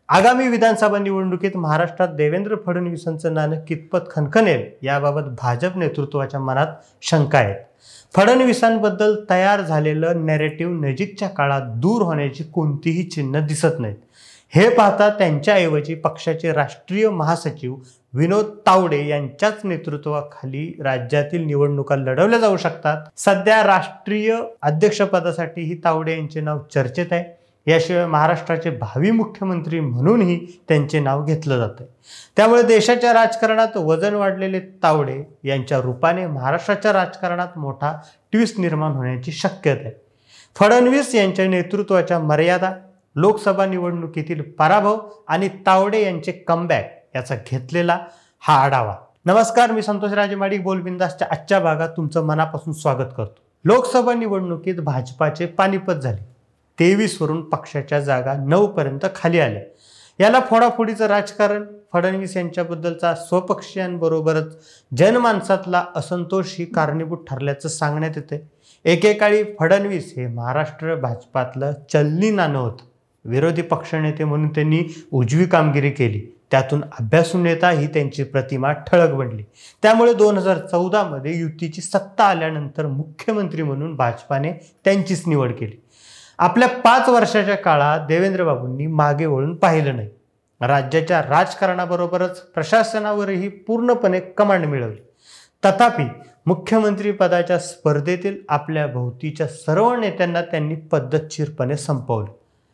आगामी विधानसभा निवडणुकीत महाराष्ट्रात देवेंद्र फडणवीसांचं नाणं कितपत खणखणेल याबाबत भाजप नेतृत्वाच्या मनात शंका आहे। फडणवीसांबद्दल तयार झालेलं नॅरेटिव्ह नजीकच्या काळात दूर होण्याची कोणतीही चिन्ह दिसत नाहीत। हे पाहता त्यांच्याऐवजी पक्षाचे राष्ट्रीय महासचिव विनोद तावडे यांच्याच नेतृत्वाखाली राज्यातील निवडणुका लढवल्या जाऊ शकतात। सध्या राष्ट्रीय अध्यक्षपदासाठीही तावडे यांचे नाव चर्चेत आहे। याशिवाय महाराष्ट्राचे भावी मुख्यमंत्री म्हणूनही त्यांचे नाव घेतलं जाते। त्यामुळे देशाच्या राजकारणात वजन वाढलेले तावडे यांच्या रूपाने महाराष्ट्राच्या राजकारणात मोठा ट्विस्ट निर्माण होण्याची शक्यता आहे। फडणवीस यांच्या नेतृत्वाच्या मर्यादा, लोकसभा निवडणुकीतील पराभव आणि तावडे यांचे कमबॅक याचा घेतलेला हा आढावा। नमस्कार, मी संतोष राजेमाडिक बोलबिंदासच्या आजच्या भागात तुमचं मनापासून स्वागत करतो। लोकसभा निवडणुकीत भाजपाचे पानिपत झाले। 23 वरून पक्षाच्या जागा 9 पर्यंत खाली आल्या। याला फोडाफोडीचं राजकारण, फडणवीस यांच्याबद्दलचा स्वपक्षीयांबरोबरच जनमानसातला असंतोष ही कारणीभूत ठरल्याचं सांगण्यात येते। एकेकाळी फडणवीस हे महाराष्ट्र भाजपातलं चलनी नाणं होतं। विरोधी पक्षनेते म्हणून त्यांनी उजवी कामगिरी केली, त्यातून अभ्यासू नेता ही त्यांची प्रतिमा ठळक बनली। त्यामुळे 2014 मध्ये युतीची सत्ता आल्यानंतर मुख्यमंत्री म्हणून भाजपाने त्यांचीच निवड केली। आपल्या 5 वर्षाच्या काळात देवेंद्र बाबूंनी मागे वळून पाहिलं नाही। राज्याच्या राजकारणाबरोबरच प्रशासनावरही पूर्णपणे कमांड मिळवली। तथापि मुख्यमंत्री पदाच्या स्पर्धेतील आपल्या भोवतीच्या सर्व नेत्यांना त्यांनी पद्धतशीरपणे संपवलं।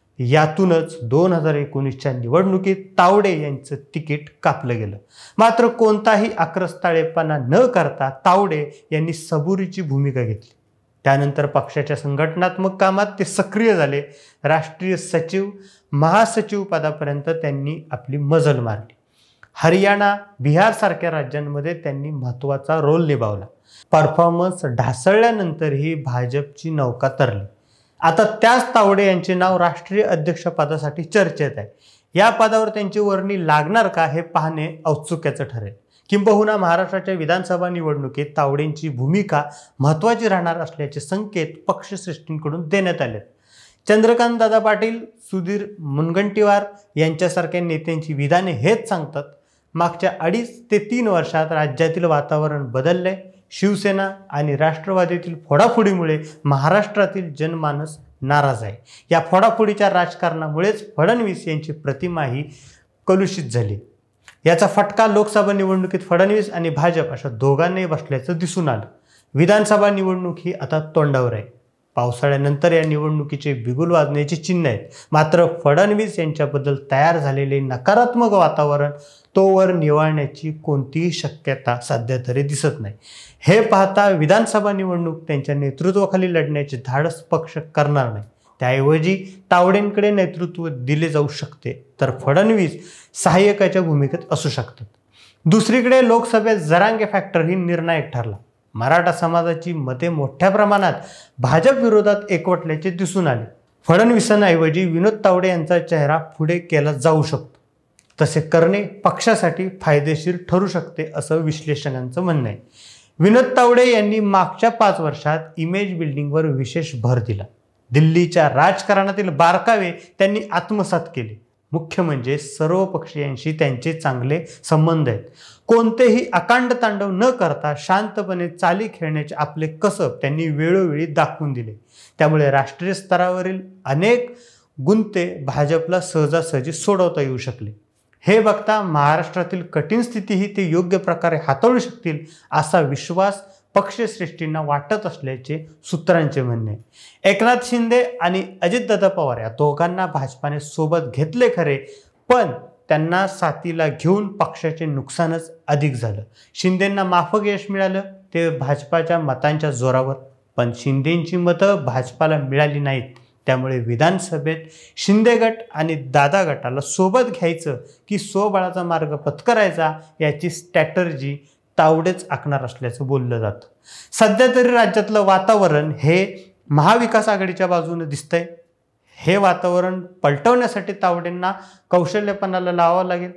यातूनच 2019च्या निवडणुकीत तावडे यांचं तिकीट कापलं गेलं। मात्र कोणताही आक्रस्ताळेपणा न करता तावडे यांनी सबुरीची भूमिका घेतली। त्यानंतर पक्षाच्या संघटनात्मक कामात ते सक्रिय झाले। राष्ट्रीय सचिव, महासचिव पदापर्यंत त्यांनी आपली मजल मारली। हरियाणा, बिहार सारख्या राज्यांमध्ये त्यांनी महत्त्वाचा रोल निभावला। परफॉर्मन्स ढासळल्यानंतरही भाजपची नौका तरली। आता त्याच तावडे यांचे नाव राष्ट्रीय अध्यक्षपदासाठी चर्चेत आहे। या पदावर त्यांची वर्णी लागणार का हे पाहणे औत्सुक्याचं ठरेल। किंबहुना महाराष्ट्राच्या विधानसभा निवडणुकीत तावडेंची भूमिका महत्त्वाची राहणार असल्याचे संकेत पक्षश्रेष्ठींकडून देण्यात आले। चंद्रकांत दादा पाटील, सुधीर मुनगंटीवार यांच्यासारख्या नेत्यांची विधाने हेच सांगतात। मागच्या 2.5 ते 3 वर्षात राज्यातील वातावरण बदलले। शिवसेना आणि राष्ट्रवादीतील फोडाफोडीमुळे महाराष्ट्रातील जनमानस नाराज आहे। या फोडाफोडीच्या राजकारणामुळेच फडणवीस यांची प्रतिमाही कलुषित झाली। याचा फटका लोकसभा निवडणुकीत फडणवीस आणि भाजप अशा दोघांनाही बसल्याचं दिसून आलं। विधानसभा निवडणूक ही आता तोंडावर आहे। पावसाळ्यानंतर या निवडणुकीचे बिगुल वाजण्याची चिन्ह आहेत। मात्र फडणवीस यांच्याबद्दल तयार झालेले नकारात्मक वातावरण तोवर निवळण्याची कोणतीही शक्यता सध्या तरी दिसत नाही। हे पाहता विधानसभा निवडणूक त्यांच्या नेतृत्वाखाली लढण्याचे धाडस पक्ष करणार नाही। त्याऐवजी तावडेंकडे नेतृत्व दिले जाऊ शकते, तर फडणवीस सहाय्यकाच्या भूमिकेत असू शकतात। दुसरीकडे लोकसभेत जरांगे फॅक्टर ही निर्णायक ठरला। मराठा समाजाची मते मोठ्या प्रमाणात भाजप विरोधात एकवटल्याचे दिसून आले। फडणवीसांऐवजी विनोद तावडे यांचा चेहरा पुढे केला जाऊ शकतो। तसे करणे पक्षासाठी फायदेशीर ठरू शकते असं विश्लेषकांचं म्हणणं आहे। विनोद तावडे यांनी मागच्या 5 वर्षात इमेज बिल्डिंगवर विशेष भर दिला। दिल्लीच्या राजकारणातील बारकावे त्यांनी आत्मसात केले। मुख्य म्हणजे सर्व पक्षीयांशी त्यांचे चांगले संबंध आहेत। कोणतेही अकांड तांडव न करता शांतपणे चाली खेळण्याचे आपले कसब त्यांनी वेळोवेळी दाखवून दिले। त्यामुळे राष्ट्रीय स्तरावरील अनेक गुंते भाजपला सहजासहजी सोडवता येऊ शकले। हे बघता महाराष्ट्रातील कठीण स्थितीही ते योग्य प्रकारे हाताळू शकतील असा विश्वास पक्षश्रेष्ठींना वाटत असल्याचे सूत्रांचे म्हणणे आहे। एकनाथ शिंदे आणि अजितदादा पवार या दोघांना भाजपाने सोबत घेतले खरे, पण त्यांना साथीला घेऊन पक्षाचे नुकसानच अधिक झालं। शिंदेंना माफक यश मिळालं ते भाजपाच्या मतांच्या जोरावर, पण शिंदेंची मतं भाजपाला मिळाली नाहीत। त्यामुळे विधानसभेत शिंदे गट आणि दादा गटाला सोबत घ्यायचं की स्वबळाचा मार्ग पत्करायचा याची स्ट्रॅटर्जी तावडेच आखणार असल्याचं बोललं जातं। सध्या तरी राज्यातलं वातावरण हे महाविकास आघाडीच्या बाजूने दिसतंय। हे वातावरण पलटवण्यासाठी तावडेंना कौशल्यपणाला लावावं लागेल।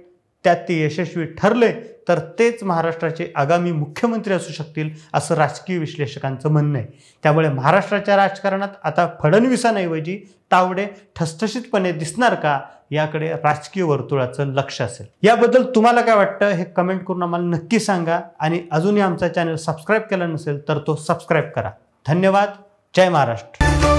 त्यात ते यशस्वी ठरले तर तेच महाराष्ट्राचे आगामी मुख्यमंत्री असू शकतील असं राजकीय विश्लेषकांचं म्हणणं आहे. त्यामुळे महाराष्ट्राच्या राजकारणात आता फडणवीसांऐवजी तावडे ठसठशीतपणे दिसणार का, याकडे राजकीय वर्तुळाचं लक्ष असेल. याबद्दल तुम्हाला काय वाटतं हे कमेंट करून आम्हाला नक्की सांगा. आणि अजूनही आमचा चॅनल सबस्क्राईब केला नसेल तर तो सबस्क्राईब करा. धन्यवाद. जय महाराष्ट्र.